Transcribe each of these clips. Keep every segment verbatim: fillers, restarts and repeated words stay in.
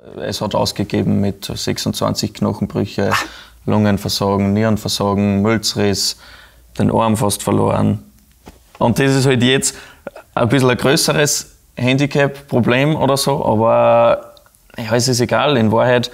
Es hat ausgegeben mit sechsundzwanzig Knochenbrüche, ah. Lungenversagen, Nierenversagen, Milzriss, den Arm fast verloren. Und das ist halt jetzt ein bisschen ein größeres Handicap-Problem oder so, aber ja, es ist egal. In Wahrheit,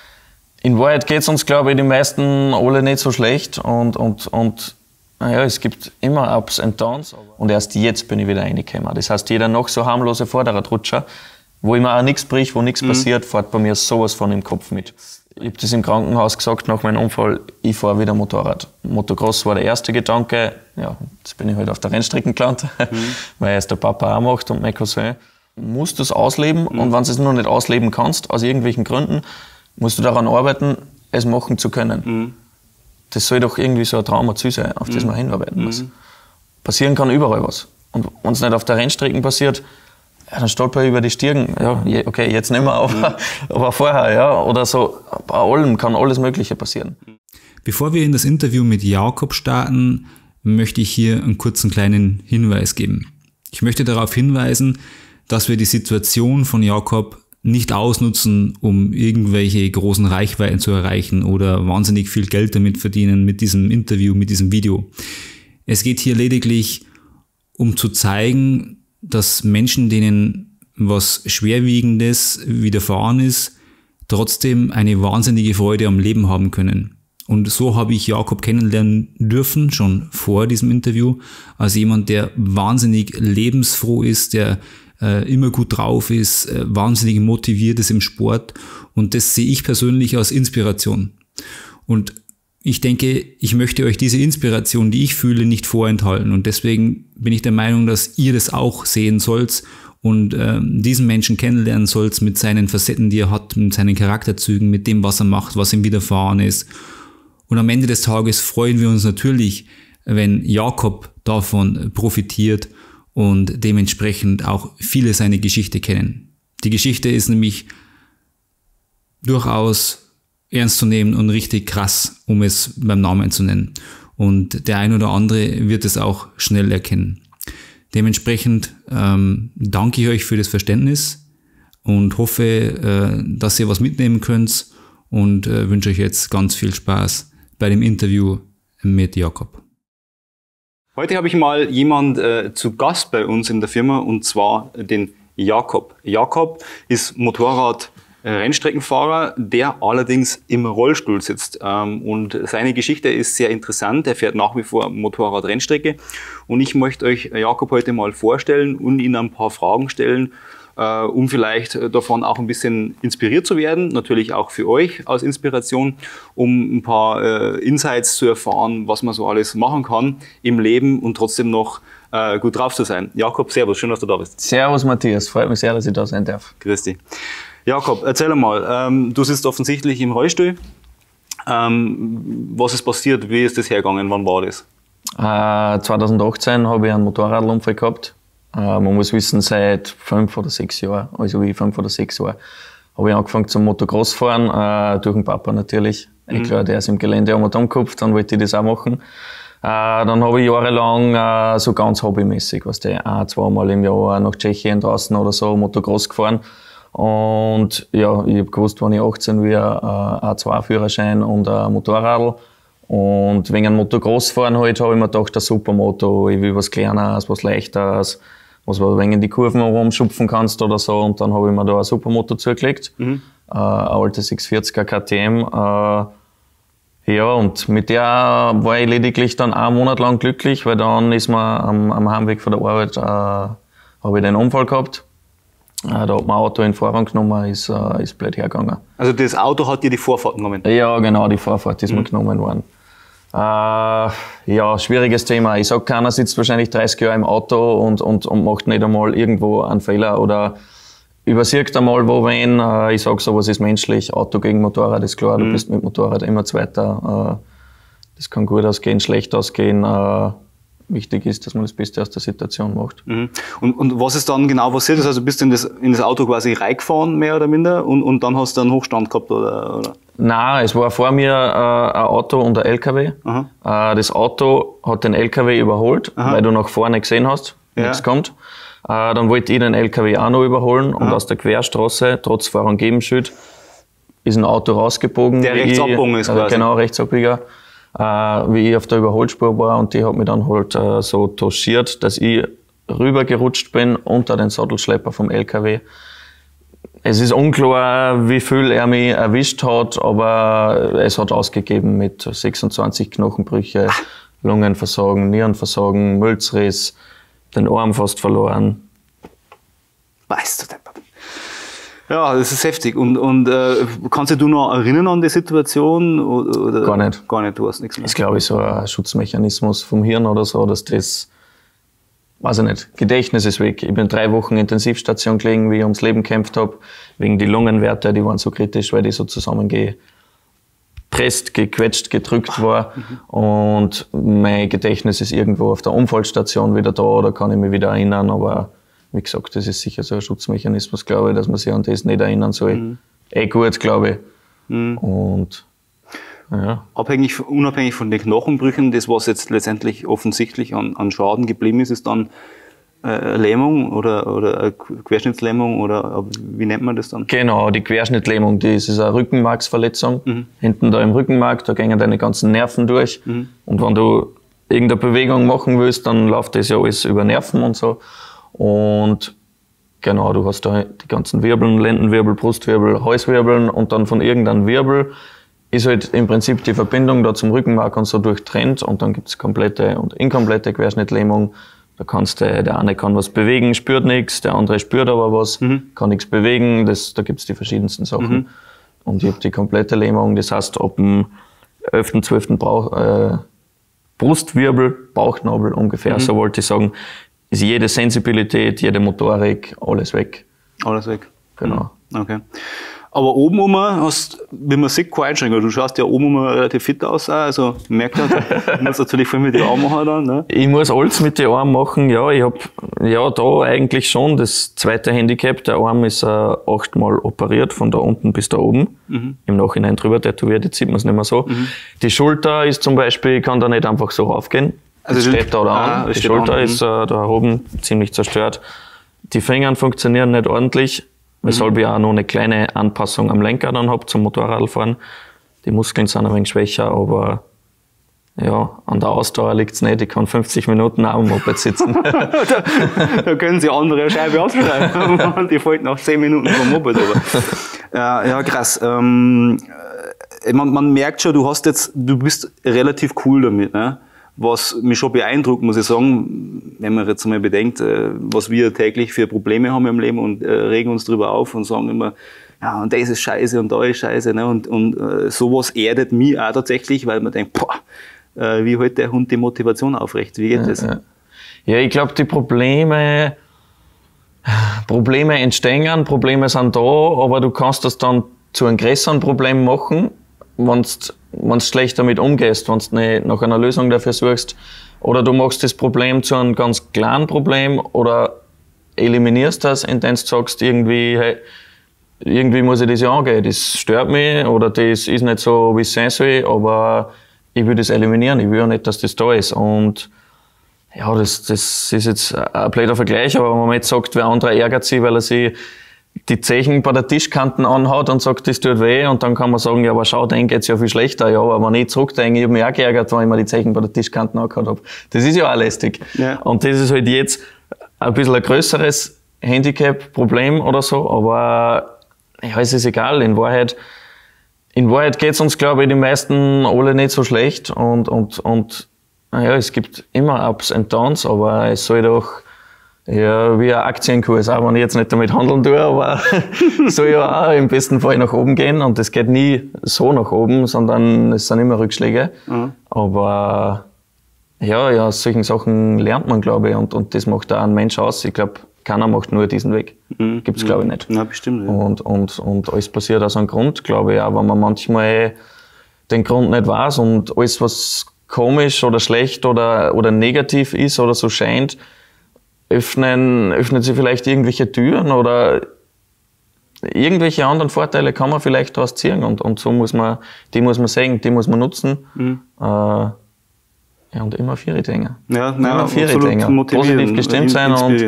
in Wahrheit geht es uns, glaube ich, die meisten alle nicht so schlecht und, und, und ja, es gibt immer Ups und Downs. Und erst jetzt bin ich wieder reingekommen. Das heißt, jeder noch so harmlose Vorderradrutscher, wo immer auch nichts bricht, wo nichts mhm. passiert, fährt bei mir sowas von im Kopf mit. Ich habe das im Krankenhaus gesagt, nach meinem Unfall, ich fahre wieder Motorrad. Motocross war der erste Gedanke. Ja, jetzt bin ich halt auf der Rennstrecke gelandet, mhm. weil es der Papa auch macht und mein Cousin. Du musst das ausleben mhm. und wenn du es noch nicht ausleben kannst, aus irgendwelchen Gründen, musst du daran arbeiten, es machen zu können. Mhm. Das soll doch irgendwie so ein Traumerziel sein, auf das mhm. man hinarbeiten muss. Mhm. Passieren kann überall was. Und wenn es nicht auf der Rennstrecke passiert, ja, dann stolper ich über die Stirn. Ja, okay, jetzt nicht mehr, aber, mhm. aber vorher, ja. Oder so, bei allem kann alles Mögliche passieren. Bevor wir in das Interview mit Jakob starten, möchte ich hier einen kurzen kleinen Hinweis geben. Ich möchte darauf hinweisen, dass wir die Situation von Jakob nicht ausnutzen, um irgendwelche großen Reichweiten zu erreichen oder wahnsinnig viel Geld damit verdienen mit diesem Interview, mit diesem Video. Es geht hier lediglich um zu zeigen, dass Menschen, denen was Schwerwiegendes widerfahren ist, trotzdem eine wahnsinnige Freude am Leben haben können. Und so habe ich Jakob kennenlernen dürfen, schon vor diesem Interview, als jemand, der wahnsinnig lebensfroh ist, der äh, immer gut drauf ist, äh, wahnsinnig motiviert ist im Sport. Und das sehe ich persönlich als Inspiration. Und ich denke, ich möchte euch diese Inspiration, die ich fühle, nicht vorenthalten. Und deswegen bin ich der Meinung, dass ihr das auch sehen sollt und äh, diesen Menschen kennenlernen sollt mit seinen Facetten, die er hat, mit seinen Charakterzügen, mit dem, was er macht, was ihm widerfahren ist. Und am Ende des Tages freuen wir uns natürlich, wenn Jakob davon profitiert und dementsprechend auch viele seine Geschichte kennen. Die Geschichte ist nämlich durchaus ernst zu nehmen und richtig krass, um es beim Namen zu nennen. Und der ein oder andere wird es auch schnell erkennen. Dementsprechend ähm, danke ich euch für das Verständnis und hoffe, äh, dass ihr was mitnehmen könnt und äh, wünsche euch jetzt ganz viel Spaß bei dem Interview mit Jakob. Heute habe ich mal jemand äh, zu Gast bei uns in der Firma und zwar den Jakob. Jakob ist Motorrad Rennstreckenfahrer, der allerdings im Rollstuhl sitzt. Und seine Geschichte ist sehr interessant. Er fährt nach wie vor Motorrad-Rennstrecke. Und ich möchte euch Jakob heute mal vorstellen und ihn ein paar Fragen stellen, um vielleicht davon auch ein bisschen inspiriert zu werden. Natürlich auch für euch als Inspiration, um ein paar Insights zu erfahren, was man so alles machen kann im Leben und trotzdem noch gut drauf zu sein. Jakob, servus, schön, dass du da bist. Servus Matthias, freut mich sehr, dass ich da sein darf. Grüß dich. Jakob, erzähl mal, ähm, du sitzt offensichtlich im Rollstuhl. Ähm, was ist passiert? Wie ist das hergegangen? Wann war das? Äh, zweitausendachtzehn habe ich einen Motorradunfall gehabt. Äh, man muss wissen, seit fünf oder sechs Jahren, also wie fünf oder sechs Jahren, habe ich angefangen zum Motocross fahren, äh, durch den Papa natürlich. Mhm. Klar, der ist im Gelände einmal umgekupft, dann wollte ich das auch machen. Äh, dann habe ich jahrelang äh, so ganz hobbymäßig, weißt du, ein, zweimal im Jahr nach Tschechien draußen oder so Motocross gefahren. Und ja, ich habe gewusst, wenn ich achtzehn wäre, ein A zwei Führerschein und ein Motorradl. Und wegen einem Motocross-Fahren halt, habe ich mir gedacht, ein Supermoto, ich will was Kleineres, was Leichteres, was du in die Kurven rumschupfen kannst oder so. Und dann habe ich mir da ein Supermoto zugelegt, mhm. äh, ein altes sechs vierziger K T M. Äh, ja, und mit der war ich lediglich dann einen Monat lang glücklich, weil dann ist mir am, am Heimweg von der Arbeit, äh, habe ich den Unfall gehabt. Da hat man ein Auto in Vorrang genommen, ist, äh, ist blöd hergegangen. Also das Auto hat dir die Vorfahrt genommen? Ja, genau, die Vorfahrt ist mhm. mir genommen worden. Äh, ja, schwieriges Thema. Ich sag, keiner sitzt wahrscheinlich dreißig Jahre im Auto und, und, und macht nicht einmal irgendwo einen Fehler oder übersieht einmal wo wen. Äh, ich sag, sowas ist menschlich. Auto gegen Motorrad ist klar, mhm. du bist mit Motorrad immer Zweiter. Äh, das kann gut ausgehen, schlecht ausgehen. Äh, Wichtig ist, dass man das Beste aus der Situation macht. Mhm. Und, und was ist dann genau passiert? Also bist du in das, in das Auto quasi reingefahren, mehr oder minder, und, und dann hast du einen Hochstand gehabt? Oder, oder? Nein, es war vor mir äh, ein Auto und ein L K W. Äh, das Auto hat den L K W überholt, Aha. weil du nach vorne gesehen hast, ja. nichts kommt. Äh, dann wollte ich den L K W auch noch überholen und Aha. aus der Querstraße, trotz Fahr- und Gebenschild, ist ein Auto rausgebogen. Der rechts abgebogen ist quasi. Genau, rechtsabbieger. Äh, wie ich auf der Überholspur war und die hat mich dann halt äh, so touchiert, dass ich rübergerutscht bin unter den Sattelschlepper vom L K W. Es ist unklar, wie viel er mich erwischt hat, aber es hat ausgegeben mit sechsundzwanzig Knochenbrüche, Lungenversagen, Nierenversagen, Milzriss, den Arm fast verloren. Weißt du, Deppert. Ja, das ist heftig. Und, und äh, kannst du dich noch erinnern an die Situation? Oder? Gar nicht. Gar nicht, du hast nichts mehr. Das ist, glaube ich, so ein Schutzmechanismus vom Hirn oder so, dass das, weiß ich nicht, Gedächtnis ist weg. Ich bin drei Wochen Intensivstation gelegen, wie ich ums Leben gekämpft habe, wegen die Lungenwerte, die waren so kritisch, weil die so zusammengepresst, gequetscht, gedrückt war. Mhm. Und mein Gedächtnis ist irgendwo auf der Unfallstation wieder da, da kann ich mich wieder erinnern, aber wie gesagt, das ist sicher so ein Schutzmechanismus, glaube ich, dass man sich an das nicht erinnern soll. Mhm. Eh gut, glaube ich. Mhm. Und ja. Abhängig, unabhängig von den Knochenbrüchen, das, was jetzt letztendlich offensichtlich an, an Schaden geblieben ist, ist dann äh, eine Lähmung oder, oder eine Querschnittslähmung oder wie nennt man das dann? Genau, die Querschnittlähmung, das ist eine Rückenmarksverletzung. Mhm. Hinten da im Rückenmark, da gehen deine ganzen Nerven durch. Mhm. Und wenn du irgendeine Bewegung machen willst, dann läuft das ja alles über Nerven und so. Und genau, du hast da die ganzen Wirbeln, Lendenwirbel, Brustwirbel, Halswirbeln und dann von irgendeinem Wirbel ist halt im Prinzip die Verbindung da zum Rückenmark und so durchtrennt und dann gibt es komplette und inkomplette Querschnittlähmung. Da kannst du, der eine kann was bewegen, spürt nichts, der andere spürt aber was, mhm. kann nichts bewegen, das, da gibt es die verschiedensten Sachen. Mhm. Und ich habe die komplette Lähmung, das heißt ab dem elften zwölften Brauch, äh, Brustwirbel, Bauchnabel ungefähr, mhm. so wollte ich sagen, ist jede Sensibilität, jede Motorik, alles weg. Alles weg. Genau. Okay. Aber oben um hast, wie man sieht, keine Einschränkung. Du schaust ja oben um relativ fit aus, also merkt man, du musst natürlich viel mit den Armen machen dann, ne? Ich muss alles mit den Armen machen, ja. Ich hab, ja, da eigentlich schon das zweite Handicap. Der Arm ist äh, achtmal operiert, von da unten bis da oben. Mhm. Im Nachhinein drüber tätowiert, jetzt sieht man es nicht mehr so. Mhm. Die Schulter ist zum Beispiel, kann da nicht einfach so raufgehen. Also das steht da oder ah, an. Die Schulter an. ist äh, da oben ziemlich zerstört. Die Finger funktionieren nicht ordentlich, weshalb mhm. ich auch noch eine kleine Anpassung am Lenker dann habe zum Motorradfahren. Die Muskeln sind ein wenig schwächer, aber ja, an der Ausdauer liegt es nicht. Ich kann fünfzig Minuten auch am Moped sitzen. da, da können Sie andere eine Scheibe ausschreiben. Die fällt nach zehn Minuten vom Moped. Aber. Ja, ja, krass. Ähm, man, man merkt schon, du hast jetzt, du bist relativ cool damit, ne? Was mich schon beeindruckt, muss ich sagen, wenn man jetzt mal bedenkt, was wir täglich für Probleme haben im Leben und regen uns drüber auf und sagen immer, ja, und das ist scheiße und da ist scheiße, ne? Und, und sowas erdet mich auch tatsächlich, weil man denkt, boah, wie hält der Hund die Motivation aufrecht? Wie geht ja, das? Ja, ja ich glaube, die Probleme, Probleme entstehen, Probleme sind da, aber du kannst das dann zu einem größeren Problem machen, wenn du schlecht damit umgehst, wenn du nicht nach einer Lösung dafür suchst. Oder du machst das Problem zu einem ganz kleinen Problem oder eliminierst das, indem du sagst, irgendwie, hey, irgendwie muss ich das ja angehen, das stört mich oder das ist nicht so, wie es sein soll, aber ich will das eliminieren, ich will ja nicht, dass das da ist. Und ja, das, das ist jetzt ein blöder Vergleich, aber wenn man jetzt sagt, wer andere ärgert sich, weil er sich die Zechen bei der Tischkanten anhaut und sagt, das tut weh, und dann kann man sagen, ja, aber schau, denen geht's ja viel schlechter. Ja, aber wenn ich zurückdenke, ich habe mich auch geärgert, wenn ich mir die Zechen bei der Tischkanten angehaut habe. Das ist ja auch lästig. Ja. Und das ist halt jetzt ein bisschen ein größeres Handicap-Problem oder so, aber ja, es ist egal. In Wahrheit, in Wahrheit geht's uns, glaube ich, die meisten alle nicht so schlecht und, und, und, ja, es gibt immer Ups und Downs, aber es soll doch, ja, wie ein Aktienkurs, auch wenn ich jetzt nicht damit handeln tue, aber soll ja auch im besten Fall nach oben gehen, und es geht nie so nach oben, sondern es sind immer Rückschläge. Mhm. Aber ja, ja, aus solchen Sachen lernt man, glaube ich, und, und das macht auch ein Mensch aus. Ich glaube, keiner macht nur diesen Weg. Mhm. Gibt's, glaube ich, nicht. Ja, bestimmt. Ja. Und, und, und alles passiert aus einem Grund, glaube ich, auch wenn man manchmal den Grund nicht weiß und alles, was komisch oder schlecht oder, oder negativ ist oder so scheint, öffnen, öffnen sie vielleicht irgendwelche Türen oder irgendwelche anderen Vorteile kann man vielleicht daraus ziehen, und, und so muss man, die muss man sehen, die muss man nutzen. Mhm. Äh, ja, und immer vier Dinge. Ja, immer vier Dinge. Positiv gestimmt sein und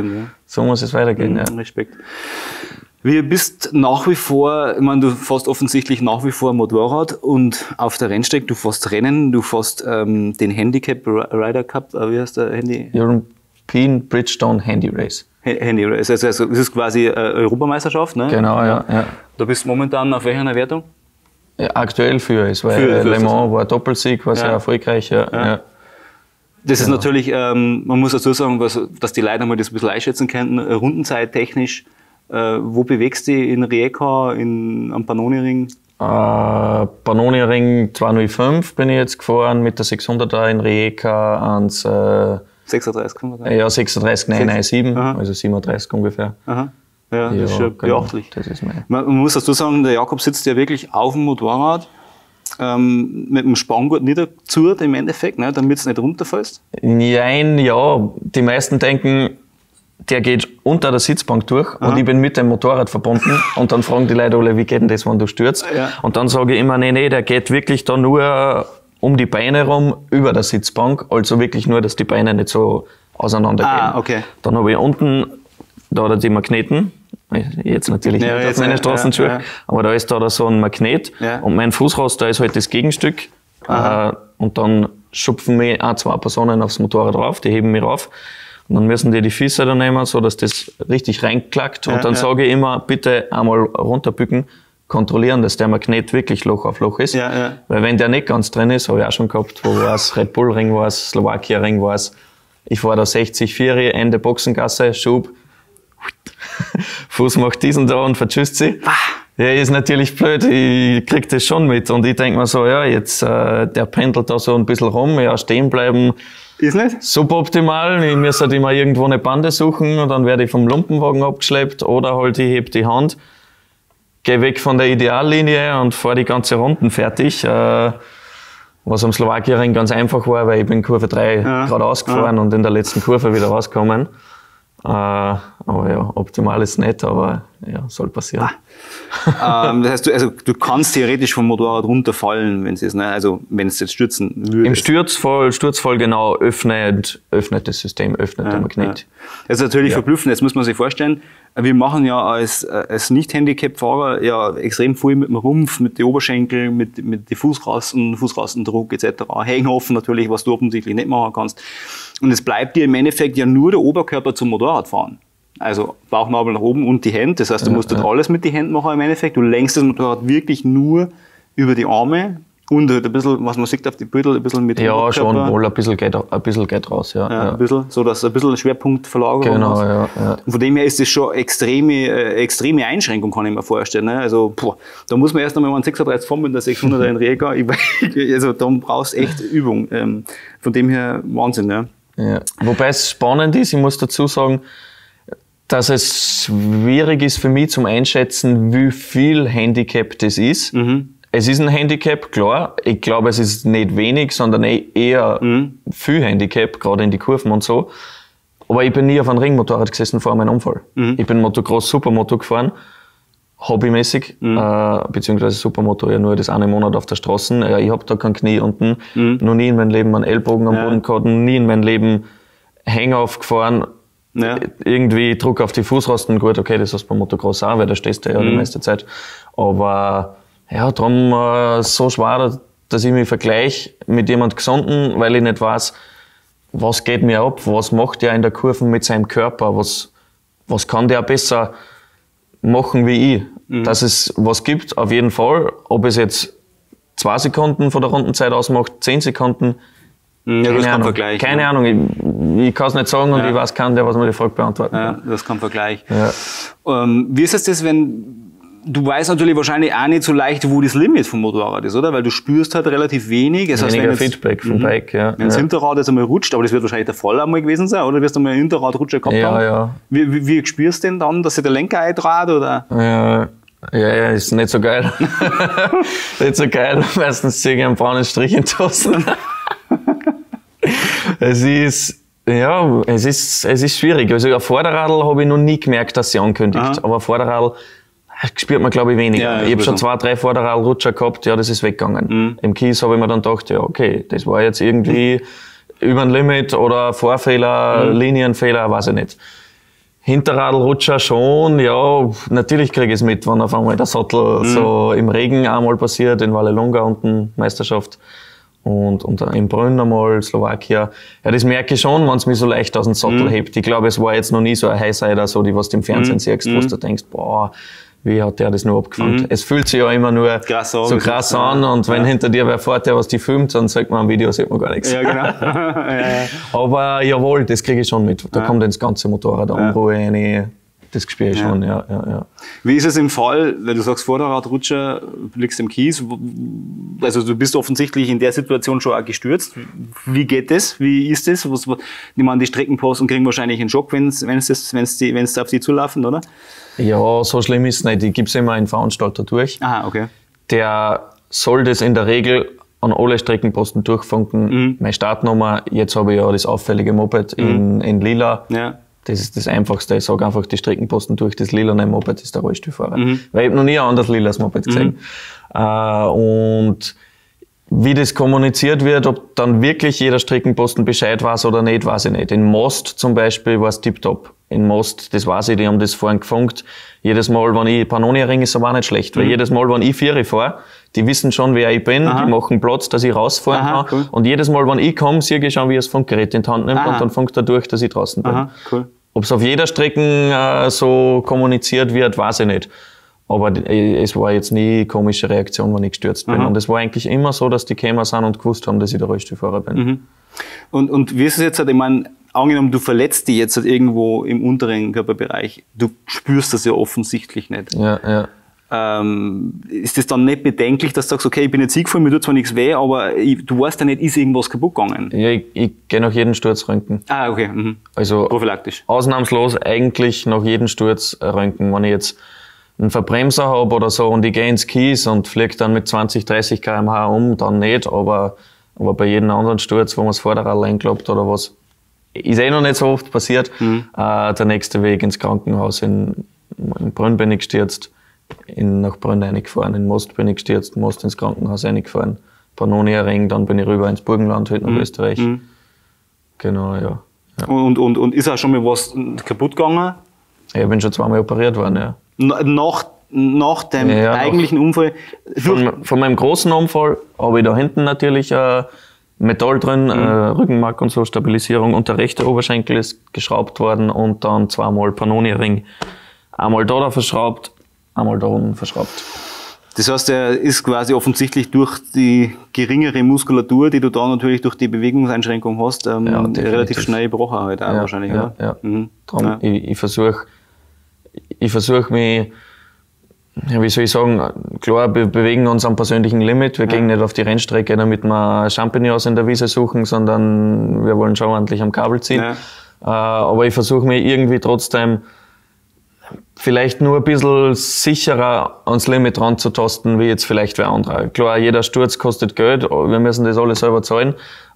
so muss es weitergehen. Mhm, ja. Respekt. Wie bist nach wie vor, ich meine, du fährst offensichtlich nach wie vor Motorrad und auf der Rennstrecke, du fährst Rennen, du fährst ähm, den Handicap Ryder Cup, äh, wie heißt der Handy? European Bridgestone Handy Race. Handy Race, also, also das ist quasi äh, Europameisterschaft, ne? Genau, ja, ja. Da bist du momentan auf welcher Wertung? Ja, aktuell für es, weil Für- für- Le Mans war Doppelsieg, war sehr Ja. erfolgreich. Ja, Ja. ja. Das ist Genau. natürlich, ähm, man muss dazu sagen, was, dass die Leute mal das ein bisschen einschätzen könnten, äh, Rundenzeit technisch. Äh, wo bewegst du dich in Rijeka, in, am Pannoni-Ring? Äh, Pannoni Ring zweihundertfünf bin ich jetzt gefahren, mit der sechshunderter in Rijeka ans äh, sechsunddreißig, kann man sagen. ja, sechsunddreißig neunundsiebzig, Aha. also siebenunddreißig ungefähr. Aha. Ja, das ist schon genau, beachtlich. das ist mein. Man, man muss dazu sagen, der Jakob sitzt ja wirklich auf dem Motorrad, ähm, mit dem Spanngurt niedergezurrt im Endeffekt, ne, damit es nicht runterfällt. Nein, ja, die meisten denken, der geht unter der Sitzbank durch Aha. und ich bin mit dem Motorrad verbunden und dann fragen die Leute alle, wie geht denn das, wenn du stürzt? Ja. Und dann sage ich immer, nee, nee, der geht wirklich da nur um die Beine rum, über der Sitzbank, also wirklich nur, dass die Beine nicht so auseinandergehen. Ah, okay. Dann habe ich unten, da hat die Magneten, jetzt natürlich Ja, nicht auf jetzt, meine ja, Straßenschuhe, ja, ja. aber da ist da, da so ein Magnet Ja. und mein Fußraster ist halt das Gegenstück. Äh, und dann schupfen mich auch zwei Personen aufs Motorrad rauf, die heben mich rauf. Und dann müssen die die Füße da nehmen, so dass das richtig reinklackt. Und Ja, dann ja. sage ich immer, bitte einmal runterbücken, kontrollieren, dass der Magnet wirklich Loch auf Loch ist. Ja, ja. Weil wenn der nicht ganz drin ist, habe ich auch schon gehabt, wo war es, Red Bull Ring war es, Slowakia Ring war es. Ich fahre da sechzig vier, Ende Boxengasse, Schub. Fuß macht diesen da und verschüsst sie. Ja, ist natürlich blöd, ich krieg das schon mit. Und ich denk mir so, ja, jetzt, äh, der pendelt da so ein bisschen rum, ja, stehen bleiben. Ist nicht? Suboptimal, ich muss halt immer irgendwo eine Bande suchen und dann werde ich vom Lumpenwagen abgeschleppt oder halt ich heb die Hand, gehe weg von der Ideallinie und fahre die ganze Runden fertig. Äh, was am Slowakia-Ring ganz einfach war, weil ich bin Kurve drei Ja. geradeaus gefahren Ja. und in der letzten Kurve wieder rausgekommen. Äh, aber ja, optimal ist nicht, aber ja, soll passieren. ähm, das heißt, du, also, du kannst theoretisch vom Motorrad runterfallen, wenn es ist, ne? Also, wenn es jetzt stürzen würde. Im Sturzfall, Sturzfall genau öffnet, öffnet das System, öffnet der Magnet. Ja. Das ist natürlich Ja. verblüffend. Jetzt muss man sich vorstellen, wir machen ja als, als Nicht-Handicap-Fahrer ja extrem viel mit dem Rumpf, mit den Oberschenkeln, mit, mit den Fußrasten, Fußrastendruck et cetera. Hängen natürlich, was du offensichtlich nicht machen kannst. Und es bleibt dir im Endeffekt ja nur der Oberkörper zum Motorradfahren. Also Bauchnabel nach oben und die Hände. Das heißt, du Ja, musst dort ja. alles mit den Händen machen im Endeffekt. Du lenkst das Motorrad wirklich nur über die Arme und halt ein bisschen, was man sieht auf die Bilder, ein bisschen mit dem Ja, Oberkörper. schon wohl ein bisschen geht, ein bisschen geht raus, ja. Ja, ja. ein bisschen, so dass ein bisschen Schwerpunktverlagerung Genau, hast. ja, ja. Und von dem her ist das schon extreme, äh, extreme Einschränkung, kann ich mir vorstellen. Ne? Also, boah, da muss man erst einmal einen sechsunddreißig fahren mit der sechshunderter in Rijeka. Ich weiß, also, da brauchst du echt Übung. Ähm, von dem her Wahnsinn, ja. Ja. Wobei es spannend ist, ich muss dazu sagen, dass es schwierig ist für mich zum Einschätzen, wie viel Handicap das ist. Mhm. Es ist ein Handicap, klar. Ich glaube, es ist nicht wenig, sondern eh- eher Mhm. viel Handicap, gerade in die Kurven und so. Aber ich bin nie auf einem Ringmotorrad gesessen vor meinem Unfall. Mhm. Ich bin Motocross Supermoto gefahren, hobbymäßig, Mhm. äh, beziehungsweise Supermoto ja nur das eine Monat auf der Straße. Ja, ich habe da kein Knie unten, Mhm. noch nie in meinem Leben einen Ellbogen am Ja. Boden gehabt, nie in meinem Leben Hänger aufgefahren. Ja. Irgendwie Druck auf die Fußrasten, gut, okay, das hast du beim Motocross auch, weil da stehst du ja die Mhm. meiste Zeit. Aber ja, darum äh, so schwer, dass ich mich vergleiche mit jemand Gesunden, weil ich nicht weiß, was geht mir ab, was macht der in der Kurve mit seinem Körper, was, was kann der besser machen wie ich. Mhm. Dass es was gibt, auf jeden Fall. Ob es jetzt zwei Sekunden von der Rundenzeit ausmacht, zehn Sekunden, Ja, das keine kann Ahnung. Vergleich. Keine ja. Ahnung, ich, ich kann es nicht sagen und Ja. ich weiß keinen, der was mir die Frage beantworten Ja, kann. das kann Vergleich. Ja. Ähm, wie ist es das, wenn du weißt natürlich wahrscheinlich auch nicht so leicht, wo das Limit vom Motorrad ist, oder? Weil du spürst halt relativ wenig. Das heißt, Weniger wenn jetzt, Feedback vom Mhm. Bike, ja. Wenn das ja. Hinterrad jetzt einmal rutscht, aber das wird wahrscheinlich der Fall einmal gewesen sein, oder wirst du mal einen Hinterradrutscher gehabt Ja, haben? ja. Wie, wie, wie spürst du denn dann, dass sich der Lenker eintrat, oder? Ja, ja, ja, ist nicht so geil. Nicht so geil. Meistens ziehe ich einen braunen Strich in die Hosen. Es ist, ja, es ist, es ist schwierig. Also ein Vorderradl habe ich noch nie gemerkt, dass sie ankündigt. Aha. Aber ein Vorderradl spürt man, glaube ich, weniger. Ja, ja, ich habe schon gut. zwei, drei Vorderradl-Rutscher gehabt, ja, das ist weggegangen. Mhm. Im Kies habe ich mir dann gedacht, ja, okay, das war jetzt irgendwie über ein Limit oder Vorfehler, Mhm. Linienfehler, weiß ich nicht. Hinterradlrutscher schon, ja, natürlich kriege ich es mit, wenn auf einmal der Sattel mhm. so im Regen einmal passiert, in Vallelonga unten, Meisterschaft. Und, und in Brünn einmal, Slowakia. Ja, das merke ich schon, wenn es mich so leicht aus dem Sattel mm. hebt. Ich glaube, es war jetzt noch nie so ein Highsider, so die, was du im Fernsehen mm. siehst, wo mm. du denkst, boah, wie hat der das nur abgefangen? Mm. Es fühlt sich ja immer nur krass so krass an und ja. wenn hinter dir wer fährt, der was die filmt, dann sagt man am Video, sieht man gar nichts. Ja, genau. ja, ja. Aber jawohl, das kriege ich schon mit. Da ja. kommt ins ganze Motorrad Unruhe ja. rein. Das spüre ich ja. schon, ja, ja, ja. Wie ist es im Fall, wenn du sagst Vorderradrutscher, du liegst im Kies, also du bist offensichtlich in der Situation schon auch gestürzt. Wie geht das? Wie ist das? Was, ich meine, die Streckenposten kriegen wahrscheinlich einen Schock, wenn es auf die zulaufen, oder? Ja, so schlimm ist es nicht. Ich gebe es immer einen Veranstalter durch. Aha, okay. Der soll das in der Regel an alle Streckenposten durchfunken. Mhm. Meine Startnummer, jetzt habe ich ja das auffällige Moped mhm. in, in lila. Ja. Das ist das Einfachste. Ich sage einfach die Streckenposten durch. Das lilane Moped ist der Rollstuhlfahrer. Mhm. Weil ich habe noch nie ein anderes lilas Moped gesehen. Mhm. Äh, und wie das kommuniziert wird, ob dann wirklich jeder Streckenposten Bescheid weiß oder nicht, weiß ich nicht. In Most zum Beispiel war es tipptopp. In Most, das weiß ich, die haben das vorhin gefunkt. Jedes Mal, wenn ich Pannonia-Ring, ist aber auch nicht schlecht. Mhm. Weil jedes Mal, wenn ich Vieri fahre, die wissen schon, wer ich bin, Aha. die machen Platz, dass ich rausfahren Aha, kann. Cool. Und jedes Mal, wenn ich komme, sehe ich schon, wie er das Funkgerät in die Hand nimmt Aha. und dann funkt er durch, dass ich draußen bin. Aha, cool. Ob es auf jeder Strecke äh, so kommuniziert wird, weiß ich nicht. Aber äh, es war jetzt nie eine komische Reaktion, wenn ich gestürzt bin. Aha. Und es war eigentlich immer so, dass die gekommen sind und gewusst haben, dass ich der Rollstuhlfahrer bin. Mhm. Und, und wie ist es jetzt, halt, ich meine, angenommen, du verletzt dich jetzt halt irgendwo im unteren Körperbereich, du spürst das ja offensichtlich nicht. Ja, ja. Ähm, ist das dann nicht bedenklich, dass du sagst, okay, ich bin jetzt hingefallen, mir tut zwar nichts weh, aber ich, du weißt ja nicht, ist irgendwas kaputt gegangen? Ja, ich, ich gehe nach jedem Sturz röntgen. Ah, okay. Mhm. Also prophylaktisch. Ausnahmslos eigentlich nach jedem Sturz röntgen. Wenn ich jetzt einen Verbremser habe oder so und ich gehe ins Kies und fliege dann mit zwanzig, dreißig Kilometer pro Stunde um, dann nicht, aber, aber bei jedem anderen Sturz, wo man das Vorderrad einklappt oder was, ist eh noch nicht so oft passiert. Mhm. Äh, der nächste Weg ins Krankenhaus. In, in Brünn bin ich gestürzt. In, nach Brünn reingefahren, in Most bin ich gestürzt, Most ins Krankenhaus reingefahren, Pannonia-Ring, dann bin ich rüber ins Burgenland, halt nach mhm. Österreich. Mhm. Genau, ja. ja. Und, und, und ist auch schon mal was kaputt gegangen? Ja, ich bin schon zweimal operiert worden, ja. Nach, nach dem ja, eigentlichen nach, Unfall? Von, von meinem großen Unfall habe ich da hinten natürlich äh, Metall drin, mhm. äh, Rückenmark und so, Stabilisierung, und der rechte Oberschenkel ist geschraubt worden und dann zweimal Pannonia-Ring. Einmal da, da verschraubt, einmal da unten verschraubt. Das heißt, er ist quasi offensichtlich durch die geringere Muskulatur, die du da natürlich durch die Bewegungseinschränkung hast, ähm, ja, relativ schnell gebrochen halt auch ja, wahrscheinlich, ja, oder? Ja, mhm. Darum, ja. Ich, ich versuche ich versuch mich, ja, wie soll ich sagen, klar, wir bewegen uns am persönlichen Limit. Wir ja. gehen nicht auf die Rennstrecke, damit wir Champignons in der Wiese suchen, sondern wir wollen schon ordentlich am Kabel ziehen. Ja. Äh, aber ich versuche mich irgendwie trotzdem vielleicht nur ein bisschen sicherer ans Limit ranzutasten, wie jetzt vielleicht wer andere. Klar, jeder Sturz kostet Geld, wir müssen das alles selber zahlen.